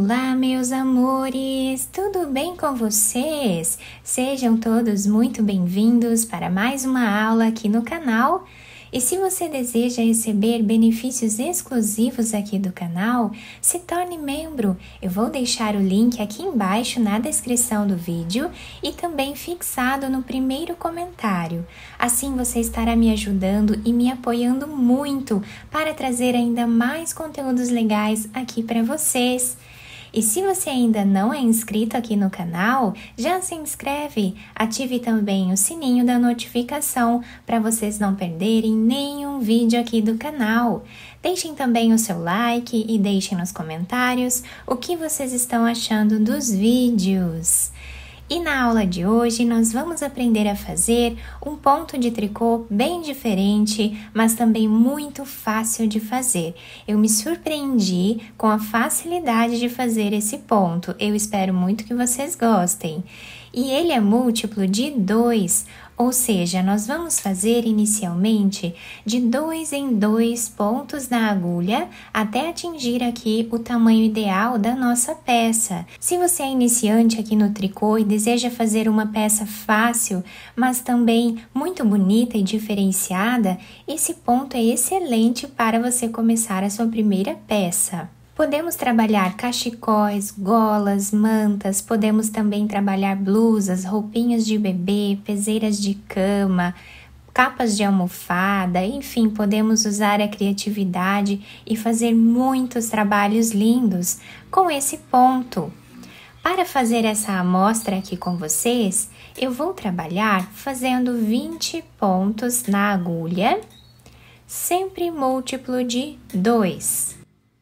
Olá, meus amores! Tudo bem com vocês? Sejam todos muito bem-vindos para mais uma aula aqui no canal. E se você deseja receber benefícios exclusivos aqui do canal, se torne membro. Eu vou deixar o link aqui embaixo na descrição do vídeo e também fixado no primeiro comentário. Assim você estará me ajudando e me apoiando muito para trazer ainda mais conteúdos legais aqui para vocês. E se você ainda não é inscrito aqui no canal, já se inscreve, ative também o sininho da notificação para vocês não perderem nenhum vídeo aqui do canal. Deixem também o seu like e deixem nos comentários o que vocês estão achando dos vídeos. E na aula de hoje nós vamos aprender a fazer um ponto de tricô bem diferente, mas também muito fácil de fazer. Eu me surpreendi com a facilidade de fazer esse ponto. Eu espero muito que vocês gostem. E ele é múltiplo de 2, ou seja, nós vamos fazer inicialmente de 2 em 2 pontos na agulha até atingir aqui o tamanho ideal da nossa peça. Se você é iniciante aqui no tricô e deseja fazer uma peça fácil, mas também muito bonita e diferenciada, esse ponto é excelente para você começar a sua primeira peça. Podemos trabalhar cachecóis, golas, mantas, podemos também trabalhar blusas, roupinhas de bebê, peseiras de cama, capas de almofada, enfim, podemos usar a criatividade e fazer muitos trabalhos lindos com esse ponto. Para fazer essa amostra aqui com vocês, eu vou trabalhar fazendo 20 pontos na agulha, sempre múltiplo de 2.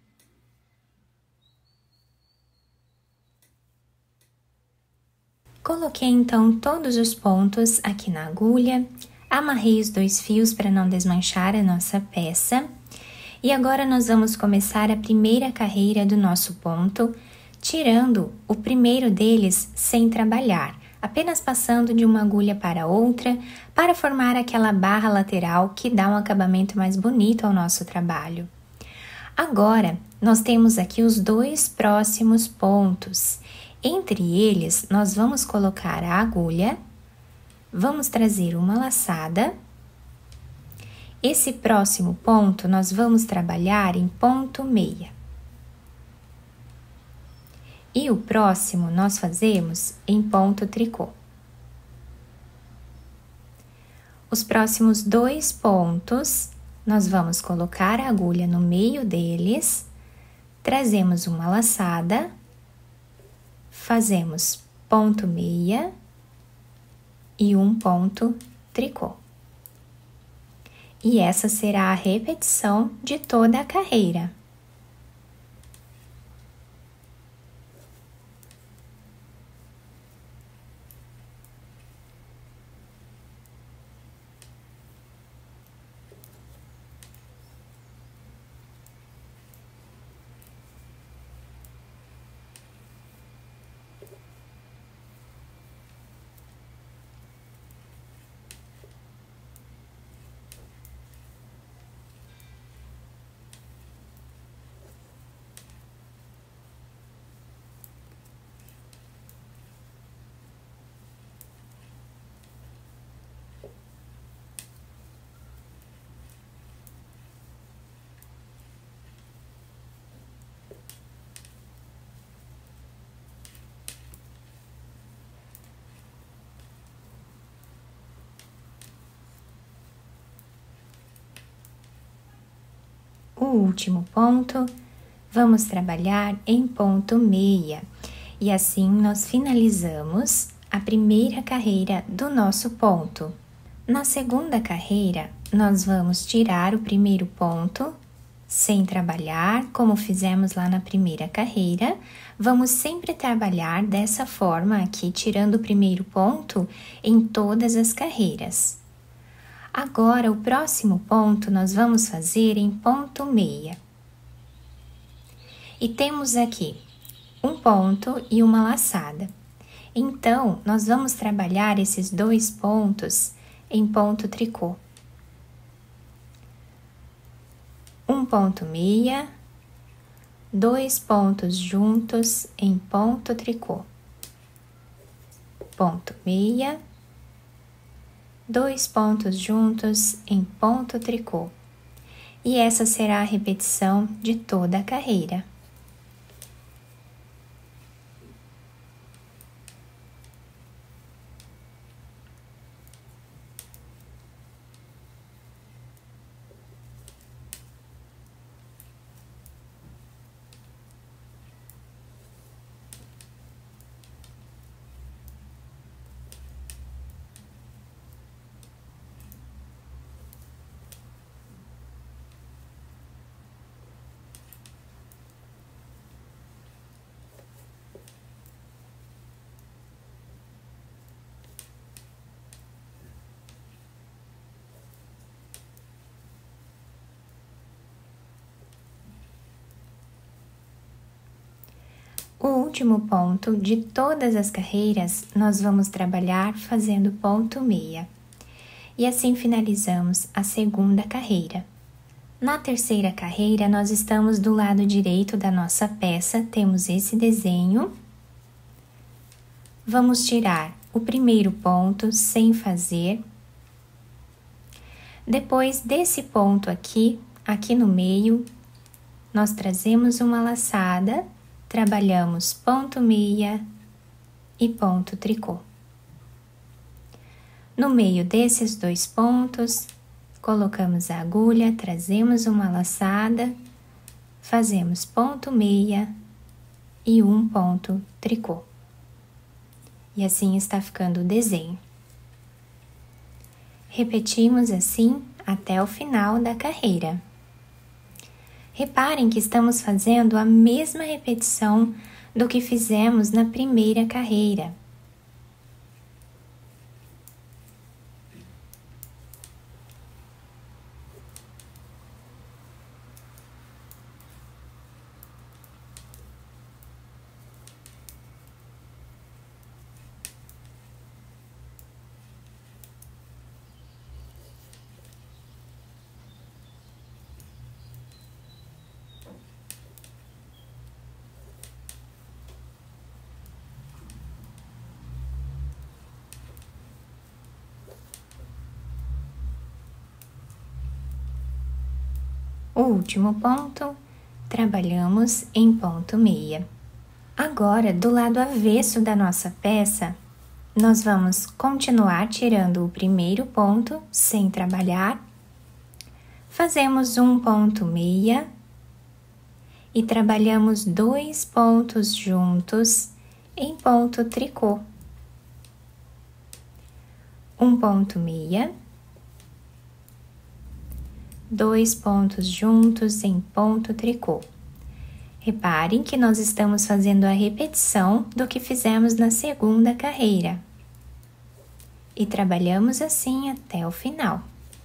Coloquei então todos os pontos aqui na agulha, amarrei os 2 fios para não desmanchar a nossa peça. E agora nós vamos começar a primeira carreira do nosso ponto, tirando o primeiro deles sem trabalhar, apenas passando de uma agulha para outra, para formar aquela barra lateral que dá um acabamento mais bonito ao nosso trabalho. Agora, nós temos aqui os 2 próximos pontos. Entre eles, nós vamos colocar a agulha, vamos trazer uma laçada. Esse próximo ponto, nós vamos trabalhar em ponto meia. E o próximo, nós fazemos em ponto tricô. Os próximos 2 pontos, nós vamos colocar a agulha no meio deles, trazemos uma laçada, fazemos ponto meia e um ponto tricô. E essa será a repetição de toda a carreira. O último ponto, vamos trabalhar em ponto meia. E assim nós finalizamos a primeira carreira do nosso ponto. Na segunda carreira, nós vamos tirar o primeiro ponto, sem trabalhar, como fizemos lá na primeira carreira. Vamos sempre trabalhar dessa forma aqui, tirando o primeiro ponto em todas as carreiras. Agora, o próximo ponto nós vamos fazer em ponto meia. E temos aqui um ponto e uma laçada. Então, nós vamos trabalhar esses 2 pontos em ponto tricô. Um ponto meia, 2 pontos juntos em ponto tricô, ponto meia, 2 pontos juntos em ponto tricô. E essa será a repetição de toda a carreira. O último ponto de todas as carreiras, nós vamos trabalhar fazendo ponto meia. E assim finalizamos a segunda carreira. Na terceira carreira, nós estamos do lado direito da nossa peça, temos esse desenho. Vamos tirar o primeiro ponto sem fazer. Depois desse ponto aqui no meio, nós trazemos uma laçada, trabalhamos ponto meia e ponto tricô. No meio desses 2 pontos, colocamos a agulha, trazemos uma laçada, fazemos ponto meia e 1 ponto tricô. E assim está ficando o desenho. Repetimos assim até o final da carreira. Reparem que estamos fazendo a mesma repetição do que fizemos na primeira carreira. O último ponto, trabalhamos em ponto meia. Agora, do lado avesso da nossa peça, nós vamos continuar tirando o primeiro ponto sem trabalhar. Fazemos 1 ponto meia e trabalhamos 2 pontos juntos em ponto tricô. 1 ponto meia. 2 pontos juntos em ponto tricô. Reparem que nós estamos fazendo a repetição do que fizemos na segunda carreira. E trabalhamos assim até o final.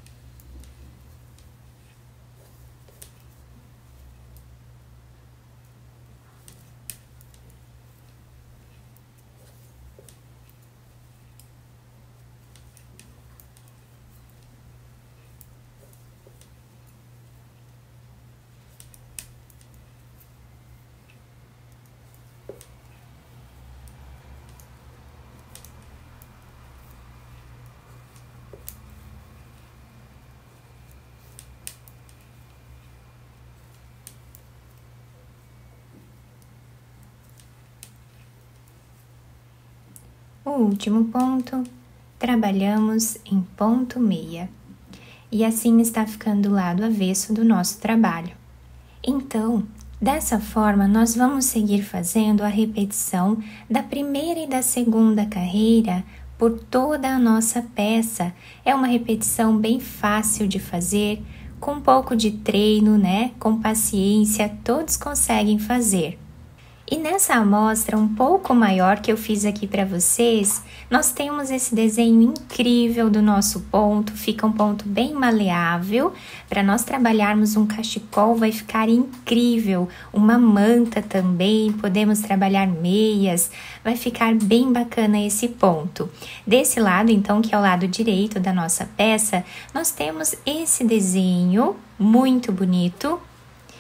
O último ponto, trabalhamos em ponto meia. E assim está ficando o lado avesso do nosso trabalho. Então, dessa forma, nós vamos seguir fazendo a repetição da primeira e da segunda carreira por toda a nossa peça. É uma repetição bem fácil de fazer, com um pouco de treino, né? Com paciência, todos conseguem fazer. E nessa amostra um pouco maior que eu fiz aqui para vocês, nós temos esse desenho incrível do nosso ponto, fica um ponto bem maleável. Para nós trabalharmos um cachecol vai ficar incrível, uma manta também, podemos trabalhar meias, vai ficar bem bacana esse ponto. Desse lado então, que é o lado direito da nossa peça, nós temos esse desenho muito bonito.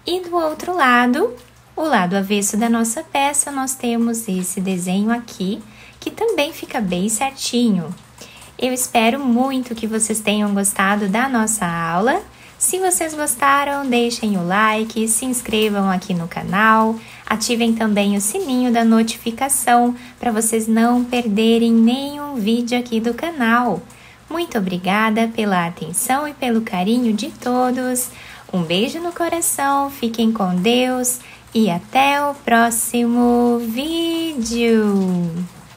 E do outro lado, o lado avesso da nossa peça, nós temos esse desenho aqui, que também fica bem certinho. Eu espero muito que vocês tenham gostado da nossa aula. Se vocês gostaram, deixem o like, se inscrevam aqui no canal, ativem também o sininho da notificação para vocês não perderem nenhum vídeo aqui do canal. Muito obrigada pela atenção e pelo carinho de todos. Um beijo no coração, fiquem com Deus e até o próximo vídeo!